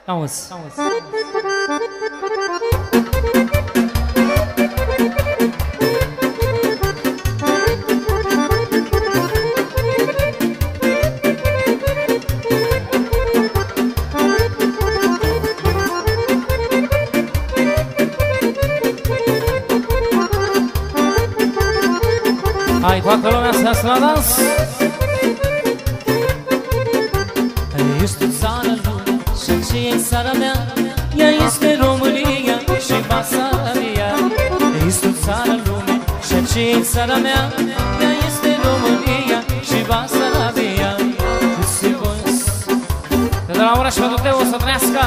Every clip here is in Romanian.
Auzi. Hai, toată lumea să iasă la dans. Este țara lui și ce e țara mea, ea este România și Basarabia. Este țara lui și ce e țara mea, ea este România și Basarabia. Câți voi, de la ora și pentru Teo să trăiască.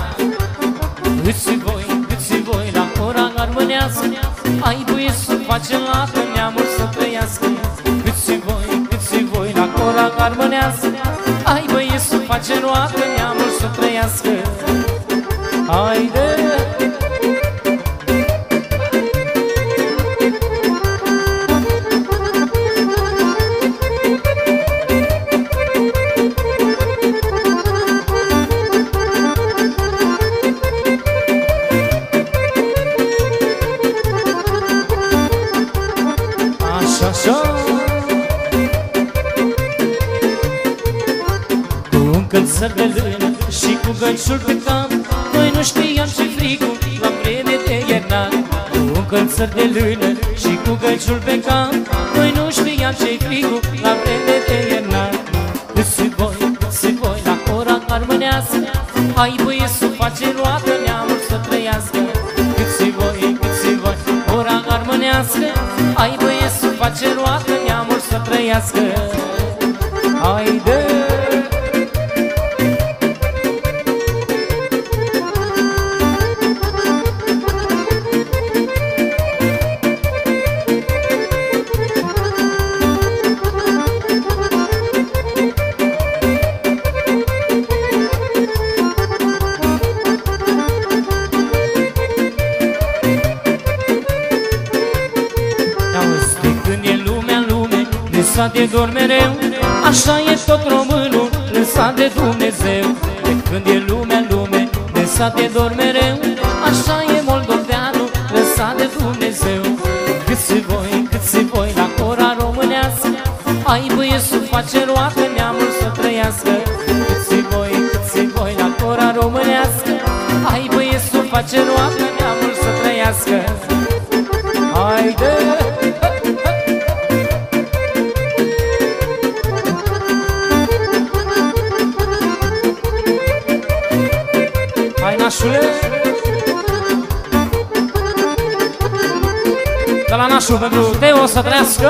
Câți voi la ora armânească, ai băieți să facem lată, neamul să trăiască. Câți voi la ora armânească, ai băieți să facem roată, neamul să trăiască. Haide! Încălțări de lână și cu găciul pe cap, noi nu știam ce frigul la vreme de iernat. Cu încălțări de lână și cu găciul pe cap, noi nu știam ce frigul la vreme de iernat. Câți voi la ora armânească, ai băieți să face roată, neamul să trăiască. Câți voi, ora armânească, ai băieți să face roată, neamul să trăiască. Haide! Lăsat de dor mereu, așa e tot românul, lăsat de Dumnezeu. De când e lumea, lăsat de dor mereu, așa e moldoveanul, lăsat de Dumnezeu. Câți voi la ora românească, ai băieți să face roată, neamul să trăiască. Câți voi la ora românească, ai băieți să face roată, neamul să trăiască. Haide! Nașule, de la nașul pentru Teo să trăiască.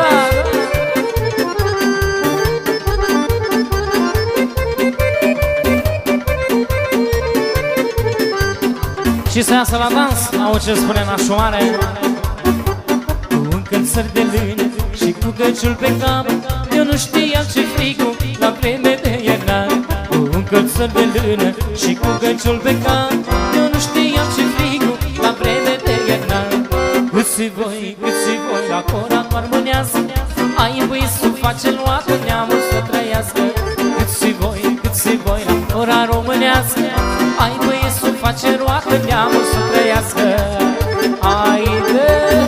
Și să iasă la dans, au ce spune nașul mare. Cu încălțări de lână și cu găciul pe cap, eu nu știam ce frigul la vreme de iernat. Cu încălțări de lână și cu găciul pe cap, eu nu știam ce frigul la vreme de iernat. Câți voi la ora armânească, ai băieți să face luată, neamul să trăiască. Câți voi la ora românească, ai băieți să face roată, neamul să trăiască. Haide!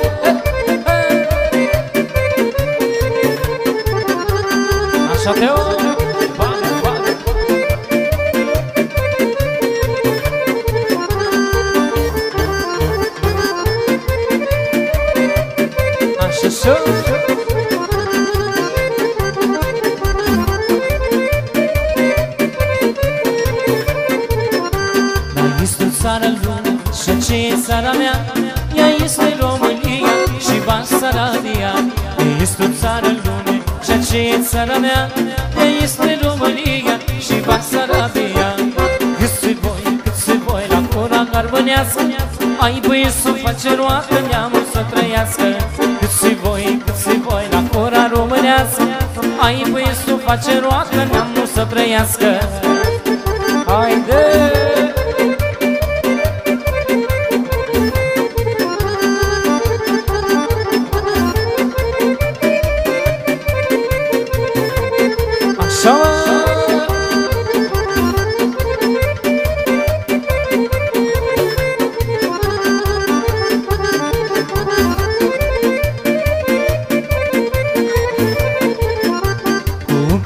Așa Teo! Țara lui și ce e țara mea, ea este România și Basarabia. Este țara lui și ce e țara mea, ea este România și Basarabia. Câți voi la ora armânească, ai băieți să face roată, neamul să trăiască. Câți voi la ora românească, ai băieți să face roată, neamul să trăiască. Haide!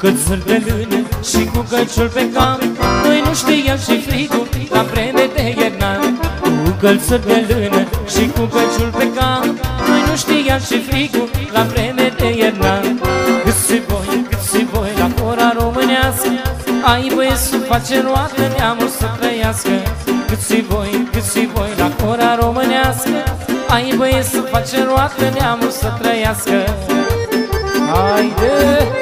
încălțări de lână și cu căciul pe cap. Noi nu știam ce-i frigul la vreme de iernă. Cu încălțări de lână și cu căciul pe cap. Noi nu știam ce-i frigul la vreme de iernă. Câți voi la cora românească, ai voie să face roată, neamul să trăiască. Câți voi la cora românească, ai voie să face roată, neamul să trăiască. Haide!